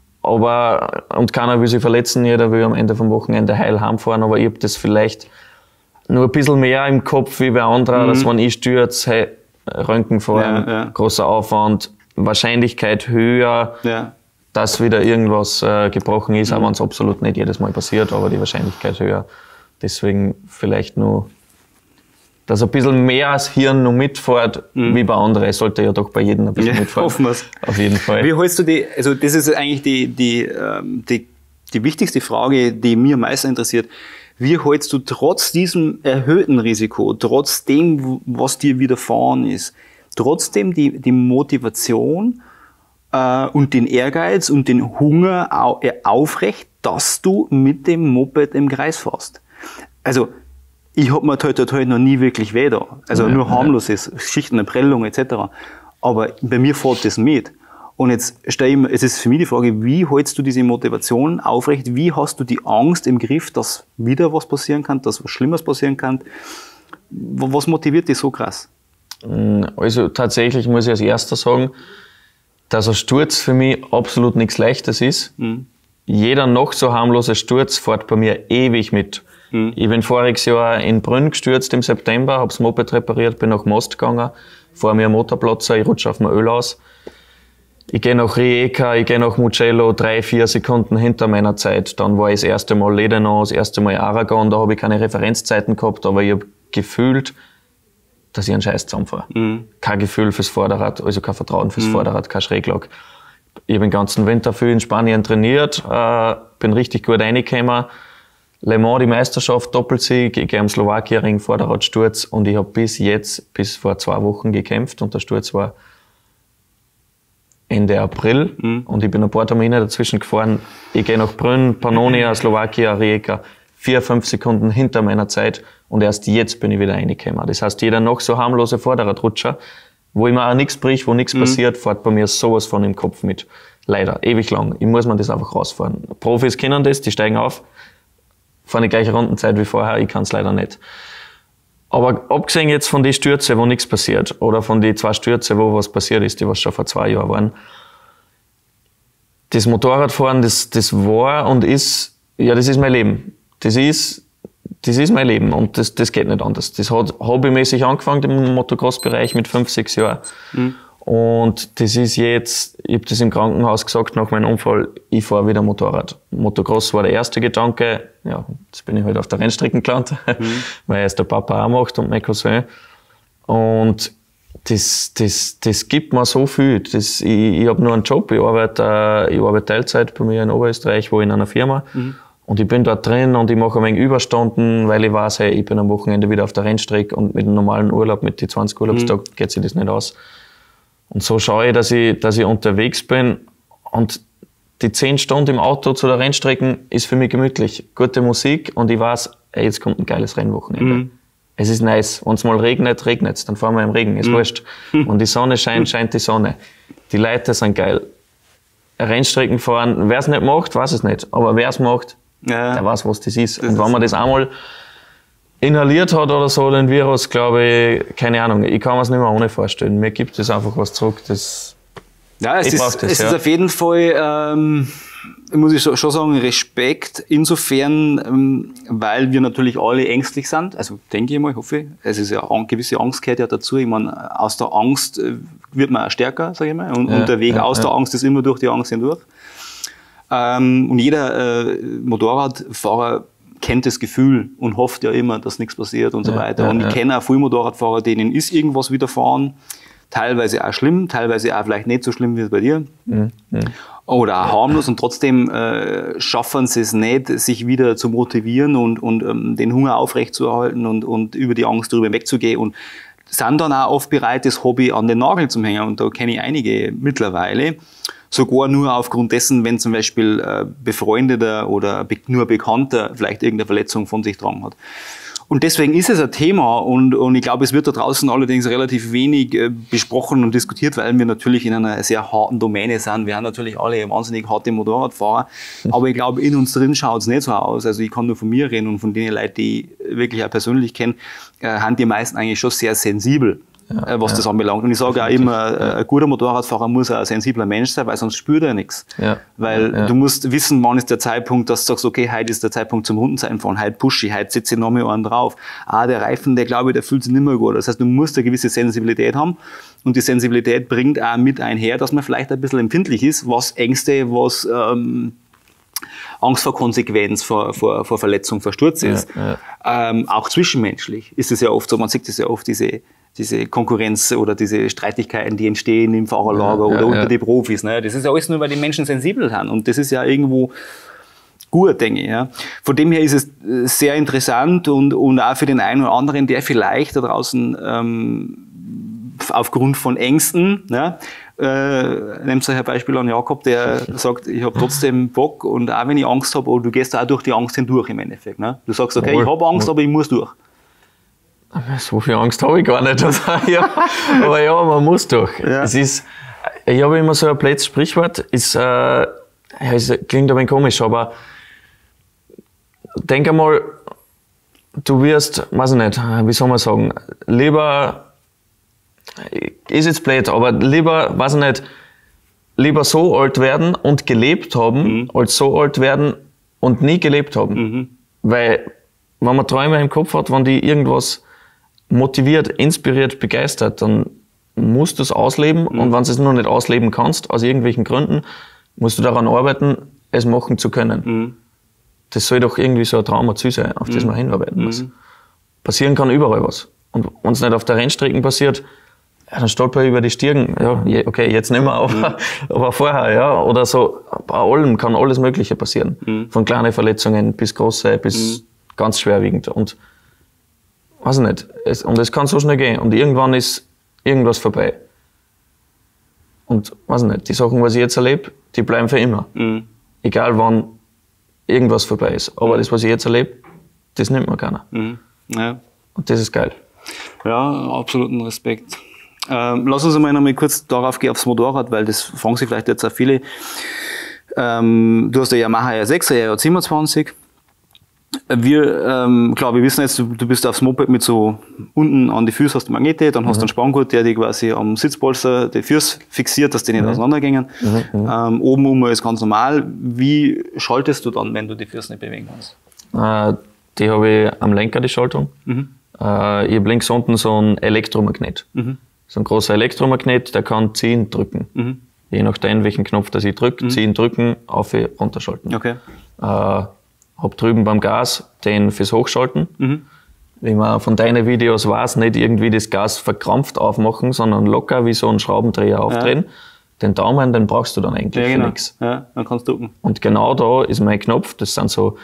Aber, und keiner will sich verletzen, jeder will am Ende vom Wochenende heil heimfahren, aber ich habe das vielleicht nur ein bisschen mehr im Kopf wie bei anderen, mhm. dass wenn ich stürze, hey, Röntgen fahren, ja, ja. großer Aufwand, Wahrscheinlichkeit höher, ja. dass wieder irgendwas äh, gebrochen ist, mhm. auch wenn es absolut nicht jedes Mal passiert, aber die Wahrscheinlichkeit höher. Deswegen vielleicht nur, dass ein bisschen mehr als Hirn noch mitfährt, mhm. wie bei anderen. Es sollte ja doch bei jedem ein bisschen ja, mitfahren. Hoffen wir's. Auf jeden Fall. Wie hältst du die, also das ist eigentlich die, die, die, die wichtigste Frage, die mir am meisten interessiert. Wie hältst du trotz diesem erhöhten Risiko, trotz dem, was dir widerfahren ist, trotzdem die, die Motivation äh, und den Ehrgeiz und den Hunger au, äh, aufrecht, dass du mit dem Moped im Kreis fährst? Also, ich hab mir heute halt, halt noch nie wirklich weh da. Also, ja, nur harmloses, ja. Schichten, eine Prellung et cetera. Aber bei mir fährt das mit. Und jetzt stelle ich mir, es ist für mich die Frage, wie hältst du diese Motivation aufrecht? Wie hast du die Angst im Griff, dass wieder was passieren kann, dass was Schlimmes passieren kann? Was motiviert dich so krass? Also tatsächlich muss ich als Erster sagen, dass ein Sturz für mich absolut nichts Leichtes ist. Mhm. Jeder noch so harmlose Sturz fährt bei mir ewig mit. Mhm. Ich bin voriges Jahr in Brünn gestürzt im September, habe das Moped repariert, bin nach Most gegangen, vor mir ein Motorplatzer, ich rutsche auf dem Öl aus. ich gehe nach Rijeka, ich gehe nach Mugello, drei, vier Sekunden hinter meiner Zeit. Dann war ich das erste Mal Ledeno, das erste Mal Aragon, da habe ich keine Referenzzeiten gehabt, aber ich habe gefühlt, dass ich einen Scheiß zusammenfahre. Mhm. Kein Gefühl fürs Vorderrad, also kein Vertrauen fürs mhm. Vorderrad, kein Schräglage. Ich habe den ganzen Winter viel in Spanien trainiert, äh, bin richtig gut reingekommen. Le Mans, die Meisterschaft, Doppelsieg, ich gehe am Slowakien-Ring, Vorderradsturz und ich habe bis jetzt, bis vor zwei Wochen gekämpft und der Sturz war Ende April mhm. und ich bin ein paar Termine dazwischen gefahren. Ich gehe nach Brünn, Pannonia, Slowakien, Rijeka, vier, fünf Sekunden hinter meiner Zeit und erst jetzt bin ich wieder reingekommen. Das heißt, jeder noch so harmlose Vorderradrutscher, wo ich mir auch nichts bricht, wo nichts mhm. passiert, fährt bei mir sowas von im Kopf mit. Leider, ewig lang. Ich muss mir das einfach rausfahren. Profis kennen das, die steigen auf, fahren die gleiche Rundenzeit wie vorher, ich kann es leider nicht. Aber abgesehen jetzt von den Stürzen, wo nichts passiert, oder von den zwei Stürzen, wo was passiert ist, die was schon vor zwei Jahren waren, das Motorradfahren, das, das war und ist, ja, das ist mein Leben. Das ist, das ist mein Leben und das, das geht nicht anders. Das hat hobbymäßig angefangen im Motocross-Bereich mit fünf, sechs Jahren. Mhm. Und das ist jetzt, ich habe das im Krankenhaus gesagt nach meinem Unfall, ich fahre wieder Motorrad. Motocross war der erste Gedanke, ja, jetzt bin ich halt auf der Rennstrecke gelandet, mhm. weil es der Papa auch macht und mein Cousin. Und das, das, das gibt mir so viel. Das, ich ich habe nur einen Job, ich arbeite, ich arbeite Teilzeit bei mir in Oberösterreich, wo in einer Firma. Mhm. Und ich bin dort drin und ich mache ein wenig Überstunden, weil ich weiß, hey, ich bin am Wochenende wieder auf der Rennstrecke und mit einem normalen Urlaub, mit den zwanzig Urlaubstagen, mhm. geht sich das nicht aus. Und so schaue ich, dass ich, dass ich unterwegs bin und die zehn Stunden im Auto zu der Rennstrecke ist für mich gemütlich. Gute Musik und ich weiß, ey, jetzt kommt ein geiles Rennwochenende. Mhm. Es ist nice. Wenn es mal regnet, regnet es. Dann fahren wir im Regen, ist mhm. wurscht. Und die Sonne scheint, scheint die Sonne. Die Leute sind geil. Rennstrecken fahren, wer es nicht macht, weiß es nicht. Aber wer es macht, ja. der weiß, was das ist. Das und wenn man das einmal inhaliert hat oder so, den Virus, glaube ich, keine Ahnung, ich kann mir es nicht mehr ohne vorstellen. Mir gibt es einfach was zurück, das ja, es, ist, das, es ja. ist auf jeden Fall, ähm, muss ich schon sagen, Respekt insofern, ähm, weil wir natürlich alle ängstlich sind, also denke ich mal, hoffe ich, es ist ja eine gewisse Angst gehört ja dazu, ich meine, aus der Angst wird man auch stärker, sage ich mal, und, ja, und der Weg ja, aus ja. der Angst ist immer durch die Angst hindurch. Ähm, und jeder äh, Motorradfahrer kennt das Gefühl und hofft ja immer, dass nichts passiert und so ja, weiter. Ja, und ich ja. kenne auch viele Motorradfahrer, denen ist irgendwas widerfahren, teilweise auch schlimm, teilweise auch vielleicht nicht so schlimm wie es bei dir. Mhm. Oder auch harmlos und trotzdem äh, schaffen sie es nicht, sich wieder zu motivieren und, und ähm, den Hunger aufrechtzuerhalten und, und über die Angst drüber wegzugehen und sind dann auch oft bereit, das Hobby an den Nagel zu hängen. Und da kenne ich einige mittlerweile. Sogar nur aufgrund dessen, wenn zum Beispiel äh, Befreundeter oder be- nur Bekannter vielleicht irgendeine Verletzung von sich tragen hat. Und deswegen ist es ein Thema und, und ich glaube, es wird da draußen allerdings relativ wenig äh, besprochen und diskutiert, weil wir natürlich in einer sehr harten Domäne sind. Wir haben natürlich alle wahnsinnig harte Motorradfahrer, aber ich glaube, in uns drin schaut es nicht so aus. Also ich kann nur von mir reden und von den Leuten, die ich wirklich auch persönlich kenne, äh, haben die meisten eigentlich schon sehr sensibel. Ja, was ja. das anbelangt. Und ich sage auch immer, ja. ein guter Motorradfahrer muss auch ein sensibler Mensch sein, weil sonst spürt er nichts. Ja. Weil ja. du musst wissen, wann ist der Zeitpunkt, dass du sagst, okay, heute ist der Zeitpunkt zum Rundenzeitfahren, heute pushe ich, heute sitze ich noch mal einen drauf. Ah, der Reifen, der glaube ich, der fühlt sich nicht mehr gut. Das heißt, du musst eine gewisse Sensibilität haben und die Sensibilität bringt auch mit einher, dass man vielleicht ein bisschen empfindlich ist, was Ängste, was ähm, Angst vor Konsequenz, vor, vor, vor Verletzung, vor Sturz ist. Ja, ja. Ähm, auch zwischenmenschlich ist es ja oft so, man sieht es ja oft, diese diese Konkurrenz oder diese Streitigkeiten, die entstehen im Fahrerlager ja, oder ja, unter ja. die Profis. Ne? Das ist ja alles nur, weil die Menschen sensibel sind. Und das ist ja irgendwo gut, denke ich. Ja? Von dem her ist es sehr interessant und, und auch für den einen oder anderen, der vielleicht da draußen ähm, aufgrund von Ängsten, ne? äh, nehmt euch ein Beispiel an Jakob, der sagt, ich habe trotzdem Bock und auch wenn ich Angst habe, du gehst auch durch die Angst hindurch im Endeffekt. Ne? Du sagst, okay, ich habe Angst, aber ich muss durch. So viel Angst habe ich gar nicht. ja, aber ja, man muss durch. Ja. Es ist, ich habe immer so ein blödes Sprichwort, ist, äh, ja, es klingt ein wenig komisch, aber denk einmal, du wirst, weiß ich nicht, wie soll man sagen, lieber, ist jetzt blöd, aber lieber, weiß ich nicht, lieber so alt werden und gelebt haben, mhm. als so alt werden und nie gelebt haben. Mhm. Weil, wenn man Träume im Kopf hat, wenn die irgendwas motiviert, inspiriert, begeistert, dann musst du es ausleben mhm. und wenn du es noch nicht ausleben kannst, aus irgendwelchen Gründen, musst du daran arbeiten, es machen zu können. Mhm. Das soll doch irgendwie so ein Traumaziel sein, auf das man hinarbeiten muss. Mhm. Passieren kann überall was. Und wenn es nicht auf der Rennstrecke passiert, ja, dann stolper ich über die Stirn. Ja, okay, jetzt nicht mehr, aber, mhm. aber vorher, ja. Oder so, bei allem kann alles Mögliche passieren. Mhm. Von kleinen Verletzungen bis große, bis mhm. ganz schwerwiegend. Und, weiß ich nicht. Es, und es kann so schnell gehen. Und irgendwann ist irgendwas vorbei. Und, weiß ich nicht, die Sachen, was ich jetzt erlebe, die bleiben für immer. Mhm. Egal wann irgendwas vorbei ist. Aber das, was ich jetzt erlebe, das nimmt mir keiner. Mhm. Ja. Und das ist geil. Ja, absoluten Respekt. Ähm, lass uns einmal noch mal kurz darauf gehen, aufs Motorrad, weil das fragen sich vielleicht jetzt auch viele. Ähm, du hast ja Yamaha R sechs, R siebenundzwanzig. Wir, ähm, klar, wir wissen jetzt, du, du bist aufs Moped mit so, unten an die Füße hast du Magnete, dann hast du mhm. einen Spanngurt, der dir quasi am Sitzpolster die Füße fixiert, dass die nicht mhm. auseinandergehen. Mhm. Ähm, oben um ist ganz normal. Wie schaltest du dann, wenn du die Füße nicht bewegen kannst? Äh, die habe ich am Lenker, die Schaltung. Mhm. Äh, ich habe links unten so ein Elektromagnet. Mhm. So ein großer Elektromagnet, der kann ziehen, drücken. Mhm. Je nachdem, welchen Knopf das ich drücke, mhm. ziehen, drücken, auf, runterschalten. Okay. Äh, hab drüben beim Gas den fürs Hochschalten. Mhm. Wie man von deinen Videos weiß, nicht irgendwie das Gas verkrampft aufmachen, sondern locker wie so ein Schraubendreher aufdrehen. Ja. Den Daumen, den brauchst du dann eigentlich ja, genau. für nichts. Ja, dann kannst du drücken. Und genau da ist mein Knopf, das sind so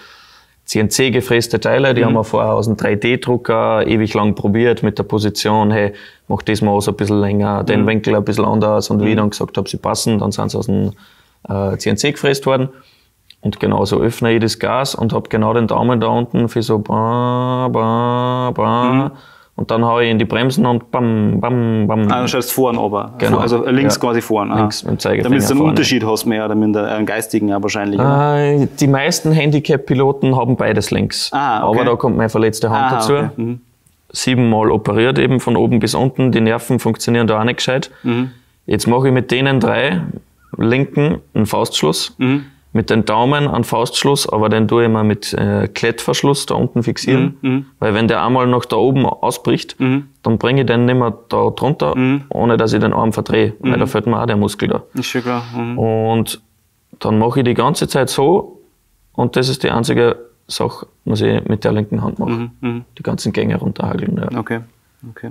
C N C-gefräste Teile, die mhm. haben wir vorher aus dem drei D-Drucker ewig lang probiert mit der Position, hey, mach das mal so ein bisschen länger, den mhm. Winkel ein bisschen anders und mhm. wie ich dann gesagt habe, sie passen, dann sind sie aus dem äh, C N C gefräst worden. Und genauso öffne ich das Gas und habe genau den Daumen da unten für so ba, ba, ba. Mhm. Und dann haue ich in die Bremsen und bam, bam, bam. Ah, du schaust vorn aber. Genau. Also links ja. quasi vorn. Links mit dem Zeigefinger. Damit du einen vorne. Unterschied hast, mehr oder minder, einen geistigen ja wahrscheinlich. Äh, die meisten Handicap-Piloten haben beides links. Ah, okay. Aber da kommt meine verletzte Hand ah, dazu. Okay. Mhm. Siebenmal operiert eben von oben bis unten. Die Nerven funktionieren da auch nicht gescheit. Mhm. Jetzt mache ich mit denen drei linken einen Faustschluss. Mhm. Mit den Daumen einen Faustschluss, aber den tue ich mal mit äh, Klettverschluss da unten fixieren. Mhm. Weil wenn der einmal noch da oben ausbricht, mhm. dann bringe ich den nicht mehr da drunter, mhm. ohne dass ich den Arm verdrehe. Mhm. Weil da fällt mir auch der Muskel da. Ist schon klar. Mhm. Und dann mache ich die ganze Zeit so und das ist die einzige Sache, was ich mit der linken Hand mache. Mhm. Mhm. Die ganzen Gänge runterhageln. Ja. Okay. Okay.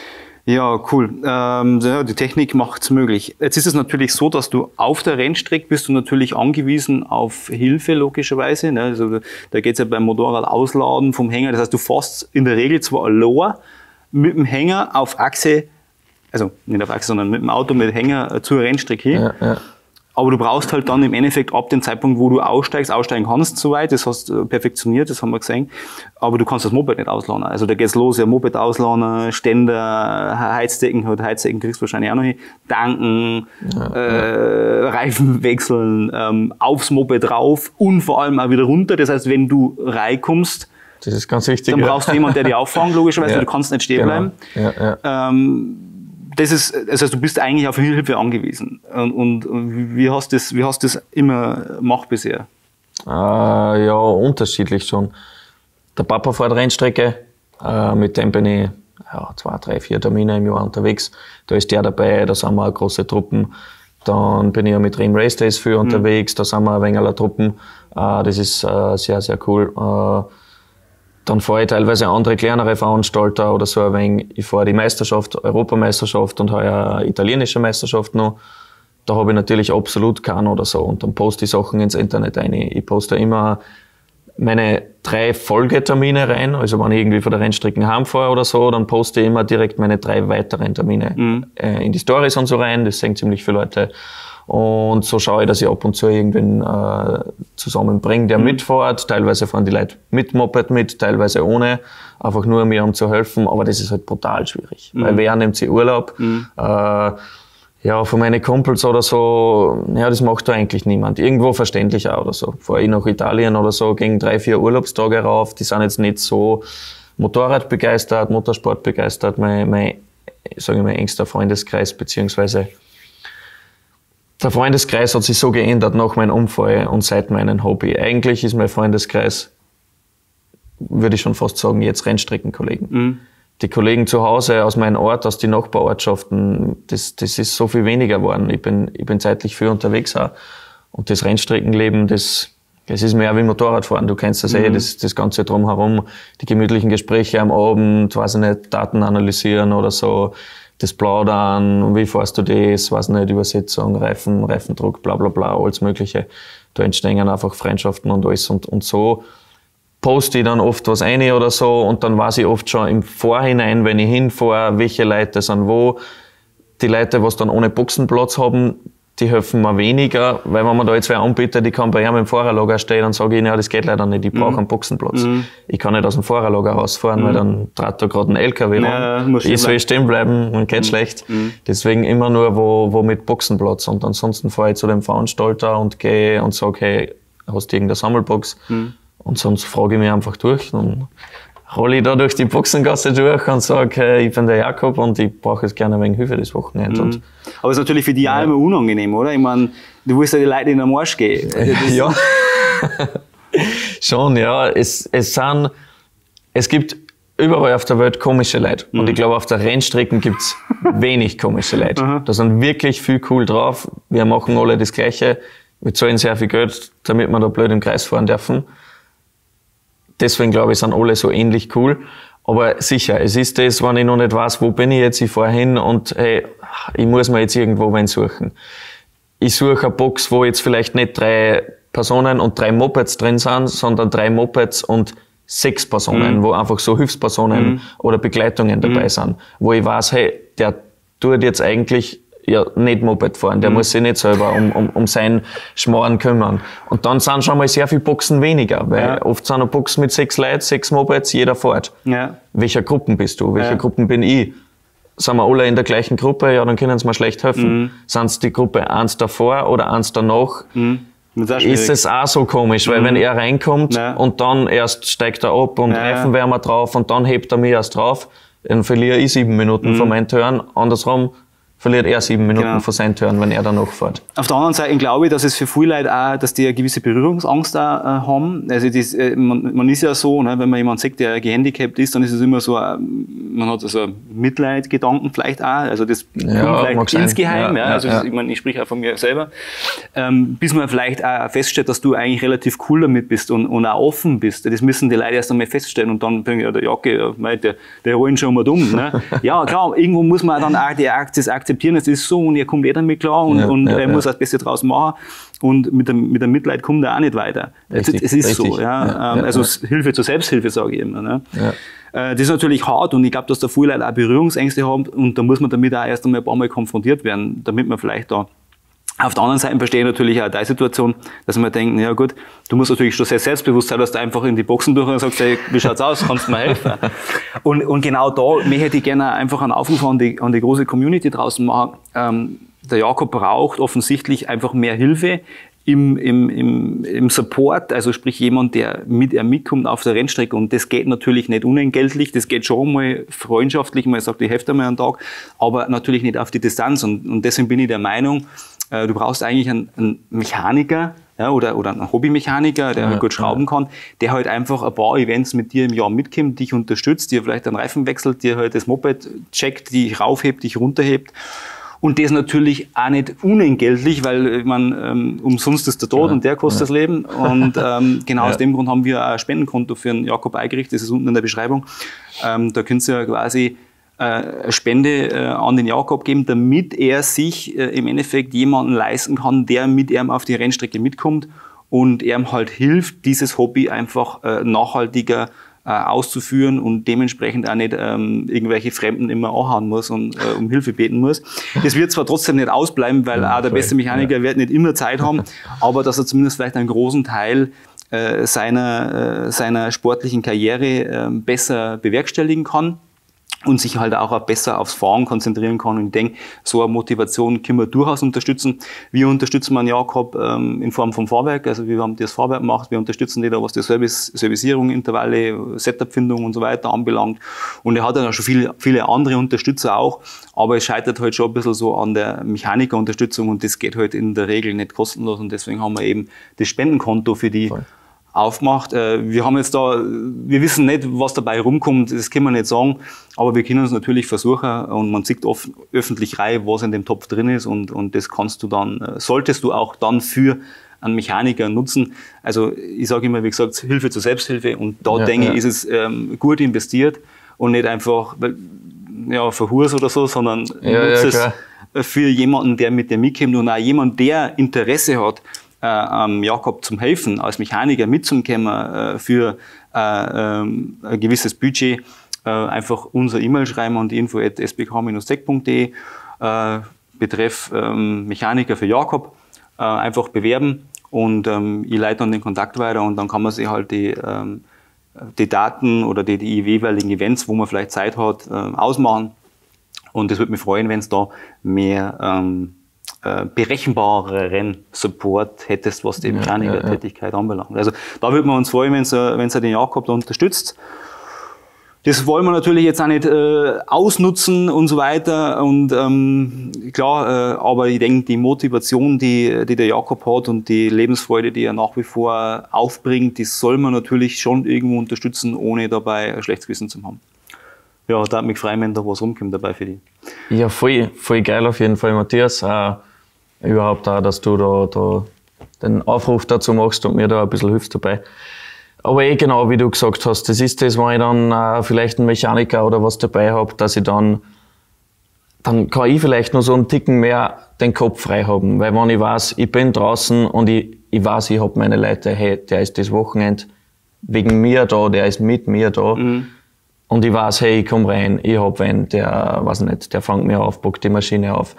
Ja, cool. Ähm, ja, die Technik macht's möglich. Jetzt ist es natürlich so, dass du auf der Rennstrecke bist du natürlich angewiesen auf Hilfe, logischerweise. Ne? Also, da geht's ja beim Motorrad ausladen vom Hänger. Das heißt, du fährst in der Regel zwar allein mit dem Hänger auf Achse, also nicht auf Achse, sondern mit dem Auto mit Hänger zur Rennstrecke hin. Ja, ja. Aber du brauchst halt dann im Endeffekt ab dem Zeitpunkt, wo du aussteigst, aussteigen kannst soweit, das hast du perfektioniert, das haben wir gesehen, aber du kannst das Moped nicht ausladen. Also da geht's los, ja, Moped ausladen, Ständer, Heizdecken, Heizdecken kriegst du wahrscheinlich auch noch hin, tanken, ja, äh, ja. Reifen wechseln, ähm, aufs Moped drauf und vor allem auch wieder runter. Das heißt, wenn du reinkommst, das ist ganz wichtig, dann brauchst ja. du jemanden, der dich auffangt, logischerweise, ja. du kannst nicht stehen genau. bleiben. Ja, ja. Ähm, Das ist, das heißt, du bist eigentlich auf Hilfe angewiesen. Und, und wie hast du das, wie hast du das immer gemacht bisher? Äh, ja, unterschiedlich schon. Der Papa fährt Rennstrecke, äh, mit dem bin ich ja, zwei, drei, vier Termine im Jahr unterwegs. Da ist der dabei, da sind wir auch große Truppen. Dann bin ich ja mit Riem Race Days viel mhm. unterwegs, da sind wir ein wenig Truppen. Äh, das ist äh, sehr, sehr cool. Äh, Dann fahre ich teilweise andere kleinere Veranstalter oder so ein wenig. Ich fahre die Meisterschaft, Europameisterschaft und heuer eine italienische Meisterschaft noch. Da habe ich natürlich absolut keinen oder so. Und dann poste ich Sachen ins Internet rein. Ich poste immer meine drei Folgetermine rein. Also wenn ich irgendwie von der Rennstrecke heimfahre oder so, dann poste ich immer direkt meine drei weiteren Termine mhm. äh, in die Stories und so rein. Das sehen ziemlich viele Leute. Und so schaue ich, dass ich ab und zu irgendwen äh, zusammenbringe, der mhm. mitfährt. Teilweise fahren die Leute mit Moped mit, teilweise ohne. Einfach nur mir, um zu helfen. Aber das ist halt brutal schwierig. Mhm. Weil wer nimmt sich Urlaub? Mhm. Äh, ja, von meinen Kumpels oder so, ja, das macht da eigentlich niemand. Irgendwo verständlich auch oder so. Fahre ich nach Italien oder so, gegen drei, vier Urlaubstage rauf. Die sind jetzt nicht so Motorrad begeistert, Motorsport begeistert. Mein, mein, sage ich mal, engster Freundeskreis, beziehungsweise der Freundeskreis hat sich so geändert nach meinem Unfall und seit meinem Hobby. Eigentlich ist mein Freundeskreis, würde ich schon fast sagen, jetzt Rennstreckenkollegen. Mhm. die Kollegen zu Hause aus meinem Ort, aus den Nachbarortschaften, das, das ist so viel weniger geworden. Ich bin, ich bin zeitlich viel unterwegs auch. Und das Rennstreckenleben, das, das ist mehr wie Motorradfahren. Du kennst das mhm. eh, das, das Ganze drumherum, die gemütlichen Gespräche am Abend, weiß ich nicht, Daten analysieren oder so, das Plaudern, wie fährst du das, weiß nicht, Übersetzung, Reifen, Reifendruck, bla bla bla, alles Mögliche. Da entstehen einfach Freundschaften und alles. Und, und so poste ich dann oft was ein oder so und dann weiß ich oft schon im Vorhinein, wenn ich hinfahre, welche Leute sind wo. Die Leute, was dann ohne Boxenplatz haben, die helfen mir weniger, weil wenn man da jetzt wer anbietet, ich kann bei ihm im Fahrerlager stehen, dann sage ich, ja, das geht leider nicht, ich brauche mhm. einen Boxenplatz. Mhm. Ich kann nicht aus dem Fahrerlager rausfahren, mhm. weil dann trat da gerade ein L K W ja, ran. Ich soll stehen bleiben, man geht mhm. schlecht. Mhm. Deswegen immer nur wo, wo mit Boxenplatz. Und ansonsten fahre ich zu dem Veranstalter und gehe und sage, hey, hast du irgendeine Sammelbox? Mhm. Und sonst frage ich mich einfach durch. Dann rolle ich da durch die Boxengasse durch und sage, hey, ich bin der Jakob und ich brauche jetzt gerne ein wenig Hilfe das Wochenende. Mhm. Aber es ist natürlich für die ja. auch immer unangenehm, oder? Ich meine, du willst ja die Leute in den Marsch gehen. Ja, schon, ja. Es, es sind, es gibt überall auf der Welt komische Leute. Mhm. Und ich glaube, auf der Rennstrecken gibt's wenig komische Leute. Mhm. Da sind wirklich viel cool drauf. Wir machen alle das Gleiche. Wir zahlen sehr viel Geld, damit wir da blöd im Kreis fahren dürfen. Deswegen glaube ich, sind alle so ähnlich cool. Aber sicher, es ist das, wenn ich noch nicht weiß, wo bin ich jetzt, ich fahre hin und hey, ich muss mir jetzt irgendwo wen suchen. Ich suche eine Box, wo jetzt vielleicht nicht drei Personen und drei Mopeds drin sind, sondern drei Mopeds und sechs Personen, mhm. wo einfach so Hilfspersonen mhm. oder Begleitungen dabei mhm. sind. Wo ich weiß, hey, der tut jetzt eigentlich ja nicht Moped fahren, der mhm. muss sich nicht selber um, um, um seinen Schmarrn kümmern. Und dann sind schon mal sehr viele Boxen weniger, weil ja. oft sind eine Box mit sechs Leuten, sechs Mopeds, jeder fährt. Ja. Welcher Gruppen bist du? Welcher ja. Gruppen bin ich? Sind wir alle in der gleichen Gruppe? Ja, dann können sie mir schlecht helfen. Mhm. Sind es die Gruppe eins davor oder eins danach? Mhm. Ist es auch so komisch, weil mhm. wenn er reinkommt ja. und dann erst steigt er ab und ja, Reifenwärmer drauf und dann hebt er mich erst drauf, dann verliere ich sieben Minuten mhm. von meinen Turn. Andersrum verliert er sieben Minuten genau. von seinen Turn, wenn er dann noch fährt. Auf der anderen Seite glaube ich, dass es für viele Leute auch, dass die eine gewisse Berührungsangst auch, äh, haben. Also das, äh, man, man ist ja so, ne, wenn man jemanden sieht, der gehandicapt ist, dann ist es immer so, äh, man hat so Mitleidgedanken vielleicht auch, also das ja, vielleicht insgeheim, ja, ja, also ja. Das, ich meine, ich spreche auch von mir selber, ähm, bis man vielleicht auch feststellt, dass du eigentlich relativ cool damit bist und, und auch offen bist. Das müssen die Leute erst einmal feststellen und dann denken, ja, der Jacke, der, der rollen schon mal dumm. Ne? Ja, klar, irgendwo muss man dann auch die Akzis akzeptieren, es ist so und er kommt eh damit klar und, ja, und ja, er muss ja. das Beste draus machen und mit dem, mit dem Mitleid kommt er auch nicht weiter. Richtig, es ist richtig. so, ja. ja, ja also ja. Hilfe zur Selbsthilfe, sage ich immer. Ne? Ja. Das ist natürlich hart und ich glaube, dass da viele Leute auch Berührungsängste haben und da muss man damit auch erst einmal ein paar Mal konfrontiert werden, damit man vielleicht da. Auf der anderen Seite verstehe ich natürlich auch die Situation, dass man denkt, ja gut, du musst natürlich schon sehr selbstbewusst sein, dass du einfach in die Boxen durch und sagst, hey, wie schaut's aus, kannst du mir helfen? und, und genau da möchte ich gerne einfach einen Aufruf an die, an die große Community draußen machen. Ähm, der Jakob braucht offensichtlich einfach mehr Hilfe im, im, im, im Support, also sprich jemand, der mit er mitkommt auf der Rennstrecke und das geht natürlich nicht unentgeltlich, das geht schon mal freundschaftlich, mal sagt, ich helfe dir mal einen Tag, aber natürlich nicht auf die Distanz und, und deswegen bin ich der Meinung, du brauchst eigentlich einen, einen Mechaniker ja, oder, oder einen Hobbymechaniker, der ja, gut schrauben ja. kann, der halt einfach ein paar Events mit dir im Jahr mitkommt, dich unterstützt, dir vielleicht einen Reifen wechselt, dir halt das Moped checkt, dich raufhebt, dich runterhebt. Und das natürlich auch nicht unentgeltlich, weil man ähm, umsonst ist der Tod ja, und der kostet ja. das Leben. Und ähm, genau ja. aus dem Grund haben wir auch ein Spendenkonto für den Jakob eingerichtet, das ist unten in der Beschreibung. Ähm, da könnt ihr ja quasi eine Spende äh, an den Jakob geben, damit er sich äh, im Endeffekt jemanden leisten kann, der mit ihm auf die Rennstrecke mitkommt und ihm halt hilft, dieses Hobby einfach äh, nachhaltiger äh, auszuführen und dementsprechend auch nicht ähm, irgendwelche Fremden immer anhauen muss und äh, um Hilfe beten muss. Das wird zwar trotzdem nicht ausbleiben, weil ja, auch der voll. beste Mechaniker ja. wird nicht immer Zeit haben, aber dass er zumindest vielleicht einen großen Teil äh, seiner, äh, seiner sportlichen Karriere äh, besser bewerkstelligen kann. Und sich halt auch besser aufs Fahren konzentrieren kann. Und ich denke, so eine Motivation können wir durchaus unterstützen. Wir unterstützen einen Jakob ähm, in Form vom Fahrwerk. Also wir haben das Fahrwerk gemacht. Wir unterstützen die da, was die Service, Servicierung, Intervalle, Setup-Findung und so weiter anbelangt. Und er hat dann auch schon viele, viele andere Unterstützer auch. Aber es scheitert halt schon ein bisschen so an der Mechanikerunterstützung. Und das geht halt in der Regel nicht kostenlos. Und deswegen haben wir eben das Spendenkonto für die Voll. aufgemacht. Wir haben jetzt da, wir wissen nicht, was dabei rumkommt, das können wir nicht sagen, aber wir können es natürlich versuchen und man sieht oft öffentlich rein, was in dem Topf drin ist und, und das kannst du dann, solltest du auch dann für einen Mechaniker nutzen. Also ich sage immer, wie gesagt, Hilfe zur Selbsthilfe und da ja, denke ich, ja. ist es ähm, gut investiert und nicht einfach ja, für Hurs oder so, sondern ja, nutzt ja, es für jemanden, der mit dir mitkommt und auch jemand, der Interesse hat, Äh, ähm, Jakob zum helfen, als Mechaniker mitzukommen äh, für äh, ähm, ein gewisses Budget, äh, einfach unser E-Mail schreiben an die info at s b k dash tech punkt d e, äh, betreff ähm, Mechaniker für Jakob, äh, einfach bewerben und ähm, ich leite dann den Kontakt weiter und dann kann man sich halt die, ähm, die Daten oder die, die jeweiligen Events, wo man vielleicht Zeit hat, äh, ausmachen und es würde mich freuen, wenn es da mehr ähm, Äh, berechenbareren Support hättest, was die Mechaniker-Tätigkeit ja, ja, ja. anbelangt. Also da würde man uns freuen, wenn ihr wenn den Jakob da unterstützt. Das wollen wir natürlich jetzt auch nicht äh, ausnutzen und so weiter. Und ähm, klar, äh, aber ich denke, die Motivation, die, die der Jakob hat und die Lebensfreude, die er nach wie vor aufbringt, die soll man natürlich schon irgendwo unterstützen, ohne dabei ein schlechtes Gewissen zu haben. Ja, da hat mich freuen, wenn da was rumkommt dabei für dich. Ja, voll, voll geil auf jeden Fall, Matthias. Äh, überhaupt auch, dass du da, da den Aufruf dazu machst und mir da ein bisschen hilfst dabei. Aber eh genau, wie du gesagt hast, das ist das, wenn ich dann äh, vielleicht einen Mechaniker oder was dabei habe, dass ich dann, dann kann ich vielleicht nur so einen Ticken mehr den Kopf frei haben. Weil wenn ich weiß, ich bin draußen und ich, ich weiß, ich habe meine Leute, hey, der ist das Wochenende wegen mir da, der ist mit mir da. Mhm. Und ich weiß, hey, ich komm rein, ich hab wen, der, weiß nicht, der fängt mir auf, packt die Maschine auf.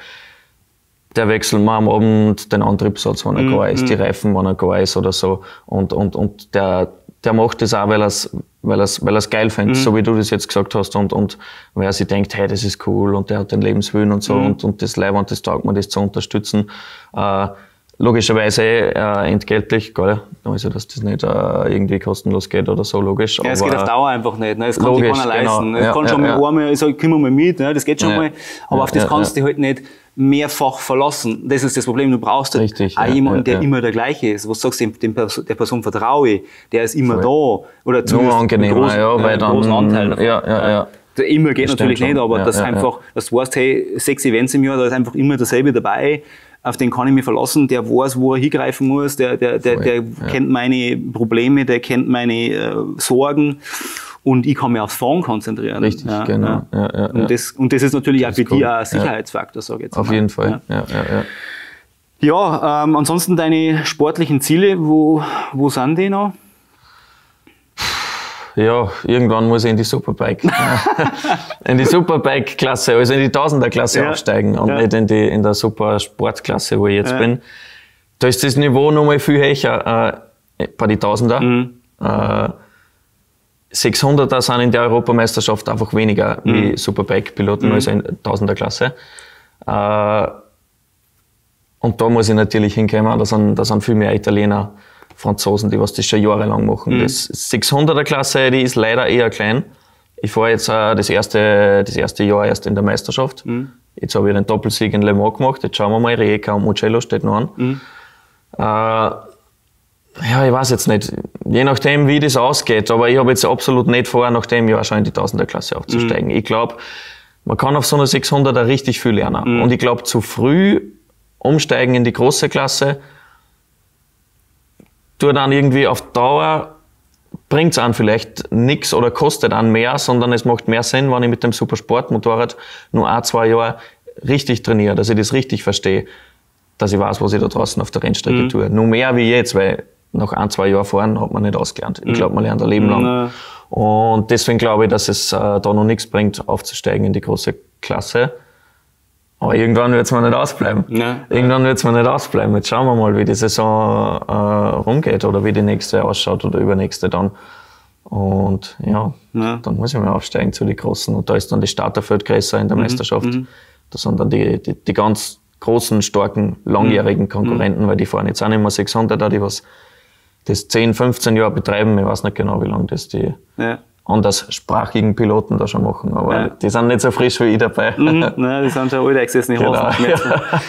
Der wechselt mir am Abend den Antriebssatz, wenn er mm, gar ist, mm. die Reifen, wenn er gar ist oder so. Und, und, und der, der macht das auch, weil er's, weil er's, weil er's geil findet, mm. so wie du das jetzt gesagt hast. Und, und weil er sich denkt, hey, das ist cool und der hat den Lebenswillen und so. Mm. Und, und das Leib und das taugt mir, das zu unterstützen. Äh, logischerweise äh, entgeltlich, gell? Also, dass das nicht äh, irgendwie kostenlos geht oder so, logisch. Ja, es geht auf Dauer einfach nicht, ne? Das kann logisch, sich keiner leisten. Genau. Es ja, kann ja, schon ja. mal einmal, ich sag, komm mal mit, ne? Das geht schon ja. mal. Aber ja, auf das ja, kannst ja. du halt nicht mehrfach verlassen. Das ist das Problem. Du brauchst halt Richtig, auch ja, jemanden, der ja, ja. immer der gleiche ist. Was sagst du, dem, Pers der Person vertraue ich, der ist immer Voll. da. Oder zumindest nur angenehmer, großen, ja, weil äh, dann, großen Anteil davon. Ja, ja, ja. Der immer geht das natürlich nicht, aber ja, das ja, einfach, ja. dass du weißt, hey, sechs Events im Jahr, da ist einfach immer derselbe dabei. Auf den kann ich mich verlassen, der weiß, wo er hingreifen muss, der, der, der, der ja. kennt meine Probleme, der kennt meine äh, Sorgen und ich kann mich aufs Fahren konzentrieren. Richtig, ja, genau. Ja. Ja, ja, und, das, und das ist natürlich das auch für ist cool. dich auch ein Sicherheitsfaktor, sage ich jetzt Auf mal. jeden Fall, ja. ja, ja, ja. Ja, ähm, ansonsten deine sportlichen Ziele, wo, wo sind die noch? Ja, irgendwann muss ich in die Superbike, in die Superbike-Klasse, also in die Tausender-Klasse ja. aufsteigen und ja. nicht in die in der Supersportklasse, wo ich jetzt ja. bin. Da ist das Niveau nochmal viel höher äh, bei den Tausender. Mhm. Äh, sechshunderter sind in der Europameisterschaft einfach weniger mhm. wie Superbike-Piloten, mhm. also in der Tausender-Klasse. Äh, und da muss ich natürlich hinkommen, da sind, da sind viel mehr Italiener, Franzosen, die was das schon jahrelang machen. Mhm. Das sechshunderter Klasse, die ist leider eher klein. Ich fahre jetzt äh, das, erste, das erste Jahr erst in der Meisterschaft. Mhm. Jetzt habe ich den Doppelsieg in Le Mans gemacht. Jetzt schauen wir mal, Rijeka und Mugello steht noch an. Mhm. Äh, ja, ich weiß jetzt nicht. Je nachdem, wie das ausgeht. Aber ich habe jetzt absolut nicht vor, nach dem Jahr schon in die Tausender-Klasse aufzusteigen. Mhm. Ich glaube, man kann auf so einer sechshunderter richtig viel lernen. Mhm. Und ich glaube, zu früh umsteigen in die große Klasse, tut dann irgendwie auf Dauer, bringt es an vielleicht nichts oder kostet an mehr, sondern es macht mehr Sinn, wenn ich mit dem Supersportmotorrad nur ein, zwei Jahre richtig trainiere, dass ich das richtig verstehe, dass ich weiß, was ich da draußen auf der Rennstrecke mhm. tue. Nur mehr wie jetzt, weil nach ein, zwei Jahren fahren hat man nicht ausgelernt. Ich glaube, man lernt ein Leben lang. Mhm. Und deswegen glaube ich, dass es äh, da noch nichts bringt, aufzusteigen in die große Klasse. Aber irgendwann wird es mir nicht ausbleiben. Ja. Irgendwann wird es mir nicht ausbleiben. Jetzt schauen wir mal, wie die Saison äh, rumgeht oder wie die nächste ausschaut oder übernächste dann. Und ja, ja, dann muss ich mal aufsteigen zu den Großen. Und da ist dann das Starterfeld größer in der mhm. Meisterschaft. Mhm. Da sind dann die, die, die ganz großen, starken, langjährigen Konkurrenten, mhm. weil die fahren jetzt auch nicht mehr sechshunderter, die was das zehn, fünfzehn Jahre betreiben. Ich weiß nicht genau, wie lange das die ja. anderssprachigen Piloten da schon machen, aber ja. die sind nicht so frisch wie ich dabei. Mhm, nein, die sind schon alt eingesessen, ich genau. hoffe.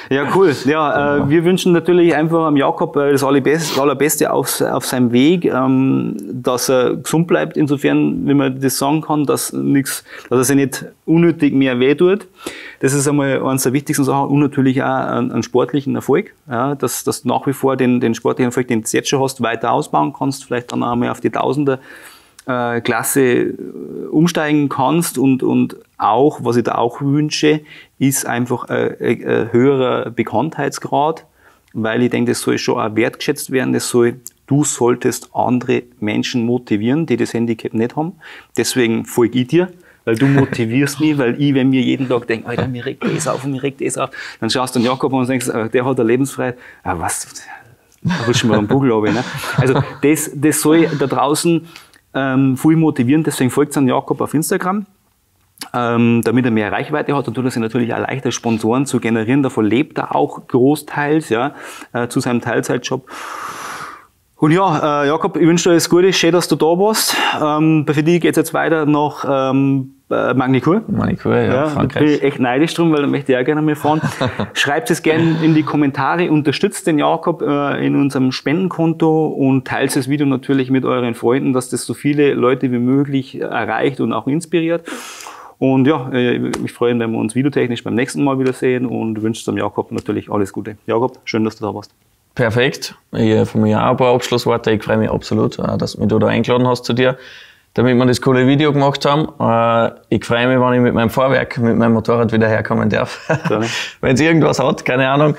Ja, cool. Ja, genau. äh, wir wünschen natürlich einfach am Jakob äh, das Allerbeste, Allerbeste auf, auf seinem Weg, ähm, dass er gesund bleibt, insofern, wie man das sagen kann, dass, nix, dass er sich nicht unnötig mehr wehtut. Das ist einmal eines der wichtigsten Sachen und natürlich auch einen, einen sportlichen Erfolg, ja, dass, dass du nach wie vor den, den sportlichen Erfolg, den du jetzt schon hast, weiter ausbauen kannst, vielleicht dann auch mal auf die Tausender äh, Klasse umsteigen kannst und, und auch, was ich da auch wünsche, ist einfach ein, ein, ein höherer Bekanntheitsgrad, weil ich denke, das soll schon auch wertgeschätzt werden, das soll, du solltest andere Menschen motivieren, die das Handicap nicht haben. Deswegen folge ich dir, weil du motivierst mich, weil ich, wenn mir jeden Tag denke, Alter, mir regt das auf und mir regt das auf, dann schaust du den Jakob an und denkst, der hat eine Lebensfreiheit, ah, was, da willst du mal einen Bugel runter, ne? Also das, das soll da draußen ähm, viel motivieren, deswegen folgt an Jakob auf Instagram, ähm, damit er mehr Reichweite hat und tut es natürlich auch leichter, Sponsoren zu generieren, davon lebt er auch großteils, ja, äh, zu seinem Teilzeitjob. Und ja, äh, Jakob, ich wünsche dir alles Gute, schön, dass du da warst. Ähm, für dich geht es jetzt weiter nach ähm, äh, Magny-Cours. Magny-Cours, ja, ja, Frankreich. Da bin ich echt neidisch drum, weil da möchte ich auch gerne mal fahren. Schreibt es gerne in die Kommentare, unterstützt den Jakob äh, in unserem Spendenkonto und teilt das Video natürlich mit euren Freunden, dass das so viele Leute wie möglich erreicht und auch inspiriert. Und ja, ich freue mich, wenn wir uns videotechnisch beim nächsten Mal wiedersehen und wünsche dem Jakob natürlich alles Gute. Jakob, schön, dass du da warst. Perfekt. Ich von mir auch ein paar Abschlussworte. Ich freue mich absolut, dass du mich da eingeladen hast zu dir, damit wir das coole Video gemacht haben. Ich freue mich, wenn ich mit meinem Fahrwerk, mit meinem Motorrad wieder herkommen darf. Wenn es irgendwas hat, keine Ahnung.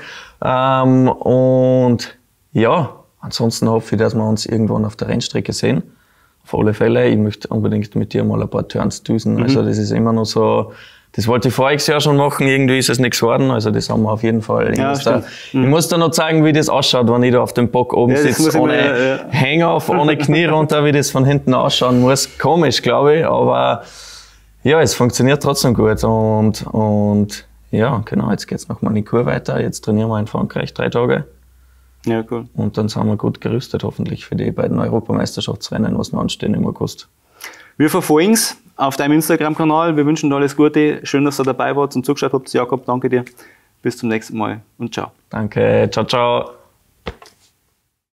Und ja, ansonsten hoffe ich, dass wir uns irgendwann auf der Rennstrecke sehen. Auf alle Fälle. Ich möchte unbedingt mit dir mal ein paar Turns düsen. Mhm. Also das ist immer noch so. Das wollte ich voriges Jahr schon machen, irgendwie ist es nichts geworden, also das haben wir auf jeden Fall. Ich, ja, muss, da, mhm. ich muss da noch zeigen, wie das ausschaut, wenn ich da auf dem Bock oben ja, sitze, ohne mir, ja. Hänger, auf, ohne Knie runter, wie das von hinten ausschauen muss. Komisch, glaube ich, aber ja, es funktioniert trotzdem gut und, und ja, genau, jetzt geht's nach Magny-Cours weiter, jetzt trainieren wir in Frankreich drei Tage. Ja, cool. Und dann sind wir gut gerüstet, hoffentlich für die beiden Europameisterschaftsrennen, was noch anstehen im August. Wir verfolgen es auf deinem Instagram-Kanal. Wir wünschen dir alles Gute. Schön, dass ihr dabei wart und zugeschaut habt. Jakob, danke dir. Bis zum nächsten Mal und ciao. Danke. Ciao, ciao.